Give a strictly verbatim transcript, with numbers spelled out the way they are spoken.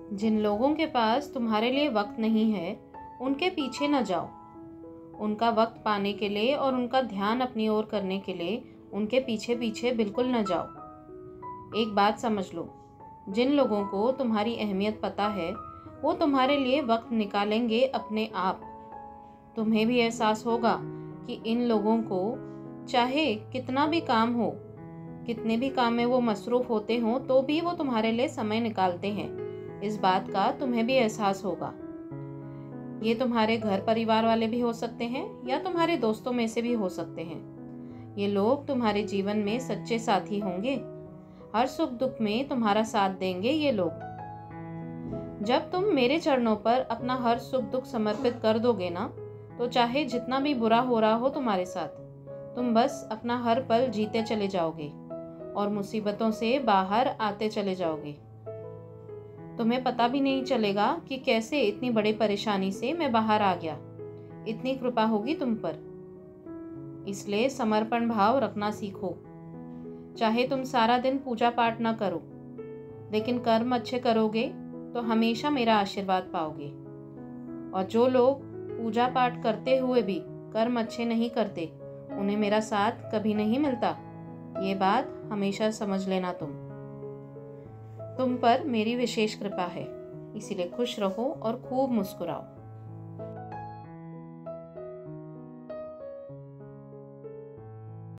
जिन लोगों के पास तुम्हारे लिए वक्त नहीं है, उनके पीछे न जाओ। उनका वक्त पाने के लिए और उनका ध्यान अपनी ओर करने के लिए उनके पीछे पीछे बिल्कुल न जाओ। एक बात समझ लो, जिन लोगों को तुम्हारी अहमियत पता है, वो तुम्हारे लिए वक्त निकालेंगे अपने आप। तुम्हें भी एहसास होगा कि इन लोगों को चाहे कितना भी काम हो, कितने भी काम में वो मसरूफ़ होते हों, तो भी वो तुम्हारे लिए समय निकालते हैं। इस बात का तुम्हें भी एहसास होगा। ये तुम्हारे घर परिवार वाले भी हो सकते हैं या तुम्हारे दोस्तों में से भी हो सकते हैं। ये लोग तुम्हारे जीवन में सच्चे साथी होंगे। हर सुख दुख में तुम्हारा साथ देंगे ये लोग। जब तुम मेरे चरणों पर अपना हर सुख दुख समर्पित कर दोगे ना, तो चाहे जितना भी बुरा हो रहा हो तुम्हारे साथ, तुम बस अपना हर पल जीते चले जाओगे और मुसीबतों से बाहर आते चले जाओगे। तुम्हें पता भी नहीं चलेगा कि कैसे इतनी बड़ी परेशानी से मैं बाहर आ गया। इतनी कृपा होगी तुम पर। इसलिए समर्पण भाव रखना सीखो। चाहे तुम सारा दिन पूजा पाठ ना करो, लेकिन कर्म अच्छे करोगे तो हमेशा मेरा आशीर्वाद पाओगे। और जो लोग पूजा पाठ करते हुए भी कर्म अच्छे नहीं करते, उन्हें मेरा साथ कभी नहीं मिलता। ये बात हमेशा समझ लेना। तुम तुम पर मेरी विशेष कृपा है, इसीलिए खुश रहो और खूब मुस्कुराओ।